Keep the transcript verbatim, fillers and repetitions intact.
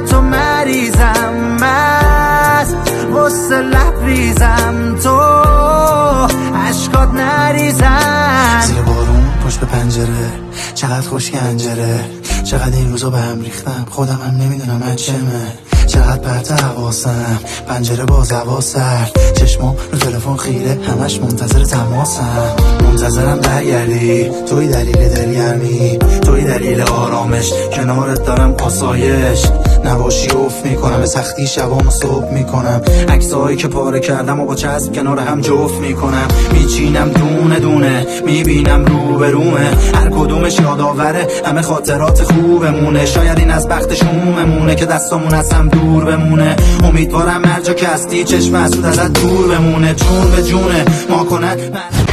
تو مریضم، مست وسط لبریزم، تو عشقات نریزن. زیر بارون پشت به پنجره چقدر خوش گنجره، چقدر این روزا به هم ریختم خودم هم نمیدونم من چمه. چقدر پرت حواسم، پنجره باز هوا سرد، چشمام رو تلفن خیره همش منتظر تماسم. منتظرم برگردی، توی دلیل دلگرمی، توی دلیل آرامش، کنارت دارم آسایش. نباشی افت میکنم به سختی شبامو صبح میکنم، عکسایی که پاره کردم و با چسب کنار هم جفت میکنم. میچینم دونه دونه میبینم رو به رومه، هر کدومش یادآوره همه خاطرات خوبمونه. شاید این از بخت شوممونه که دستامون از هم دور بمونه. امیدوارم هر جا که هستی چشم حسود ازت دور بمونه، چون به جونه ما کنن